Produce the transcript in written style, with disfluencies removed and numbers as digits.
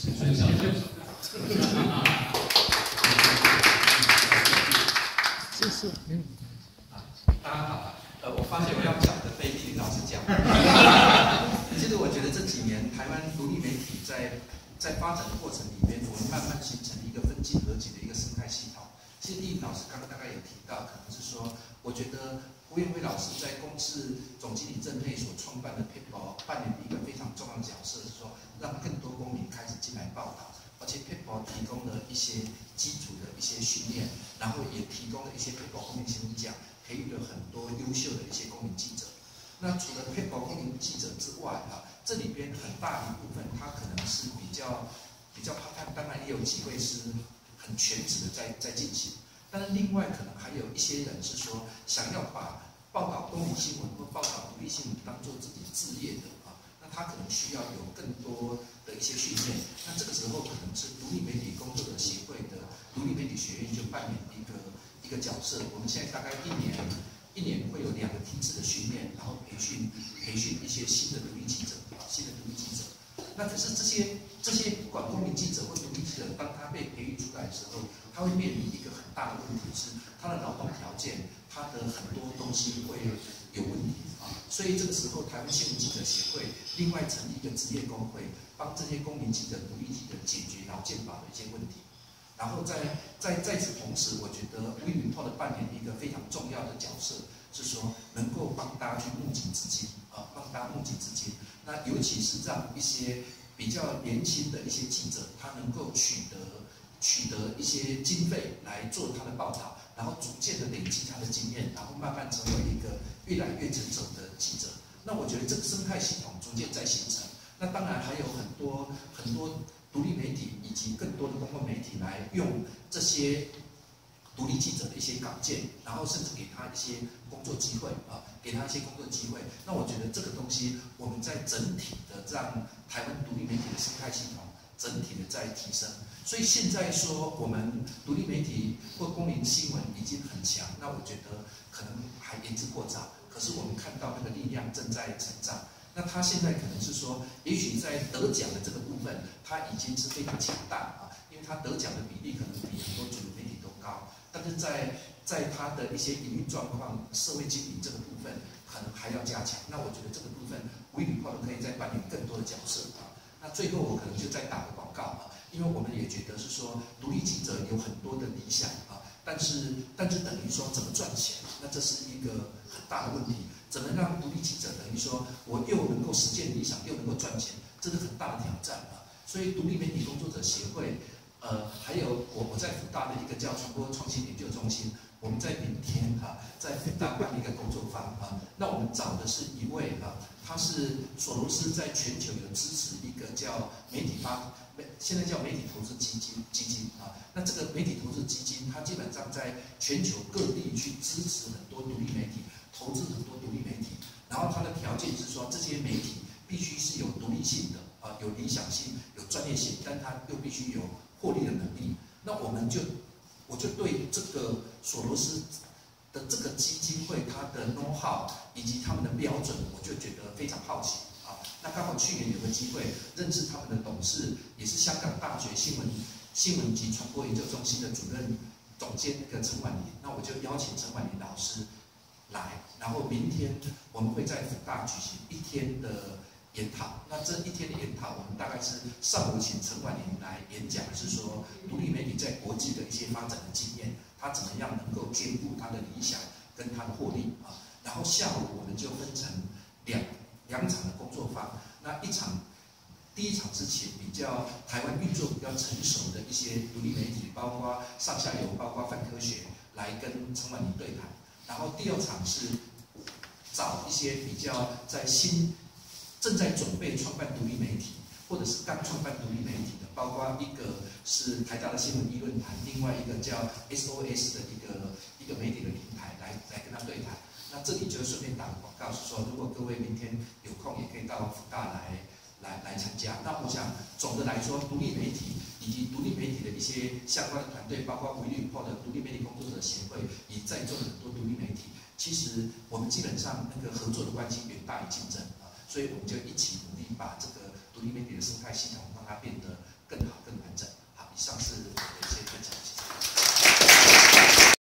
陈小姐。 谢谢。 大家好，我发现我要讲的被丽玲老师讲。其实我觉得这几年台湾独立媒体在发展的过程里面，我们慢慢形成一个分进合集的一个生态系统。其实丽玲老师刚刚大概有提到，可能是说，我觉得胡彦辉老师在公视总经理郑佩所创办的 People 扮演一个非常重要的角色，是说让更多公民开始进来报道。而且 People 提供了一些基础的一些训练，然后也提供了一些 People 公民新闻奖，培育了很多优秀的一些公民记者。那除了 People 公民记者之外，这里边很大一部分，它可能是比较他当然也有几位是很全职的在进行，但是另外可能还有一些人是说想要把报道公民新闻或报道独立新闻当做自己志业的那他可能需要有更多的一些训练。那这个时候可能是独立媒体工作者协会的独立媒体学院就扮演一个角色。我们现在大概一年会有2个梯次的训练，然后培训一些新的独立记者那可是这些不管公民记者或独立记者，当他被培育出来的时候，他会面临一个很大的问题，是他的劳动条件，他的很多东西会有问题所以这个时候，台湾新闻记者协会另外成立一个职业工会，帮这些公民记者、独立记者解决劳健保的一些问题。然后在此同时，我觉得 WeReport 扮演一个非常重要的角色，是说能够帮大家去募集资金帮大家募集资金。那尤其是让一些比较年轻的一些记者，他能够取得一些经费来做他的报道，然后逐渐的累积他的经验，然后慢慢成为一个越来越成熟的记者。那我觉得这个生态系统逐渐在形成。那当然还有很多独立媒体以及更多的公共媒体来用这些独立记者的一些稿件，然后甚至给他一些工作机会那我觉得这个东西，我们在整体的让台湾独立媒体的生态系统整体的在提升。所以现在说我们独立媒体或公民新闻已经很强，那我觉得可能还言之过早。可是我们看到那个力量正在成长。那他现在可能是说，也许在得奖的这个部分，他已经是非常强大因为他得奖的比例可能比很多主流媒体都高，但是在他的一些营运状况、社会经营这个部分，可能还要加强。那我觉得这个部分 WeReport 可以再扮演更多的角色那最后我可能就再打个广告因为我们也觉得是说，独立记者有很多的理想但是等于说怎么赚钱，那这是一个很大的问题。怎么让独立记者等于说我又能够实现理想，又能够赚钱，这是很大的挑战所以独立媒体工作者协会，还有我在辅大的一个叫传播创新研究中心，我们在明天在辅大办一个工作坊那我们找的是一位他是索罗斯在全球有支持一个叫现在叫媒体投资基金那这个媒体投资基金，它基本上在全球各地去支持很多独立媒体，投资很多独立媒体，然后它的条件是说，这些媒体必须是有独立性的有理想性、有专业性，但它又必须有获利的能力。那我就对这个索罗斯的这个基金会，它的 know how 以及他们的标准，我就觉得非常好奇那刚好去年有个机会认识他们的董事，也是香港大学新闻及传播研究中心的主任总监那个陈婉玲，那我就邀请陈婉玲老师来，然后明天我们会在辅大举行1天的研讨。那这1天的研讨，我们大概是上午请陈婉玲来演讲，是说独立媒体在国际的一些发展的经验，它怎么样能够兼顾它的理想跟它的获利然后下午我们就分成两场的工作坊，那第一场是请比较台湾运作比较成熟的一些独立媒体，包括上下游，包括泛科学来跟陈婉玲对谈。然后第2场是找一些比较正在准备创办独立媒体，或者是刚创办独立媒体的，包括一个是台大的新闻议论坛，另外一个叫 SOS 的一个媒体的平台来跟他对谈。那这里就顺便打个广告，是说如果各位明天有空，也可以到辅大来参加。那我想总的来说，独立媒体以及独立媒体的一些相关的团队，包括WeReport的独立媒体工作者协会，以及在座的很多独立媒体，其实我们基本上那个合作的关系远大于竞争所以我们就一起努力把这个独立媒体的生态系统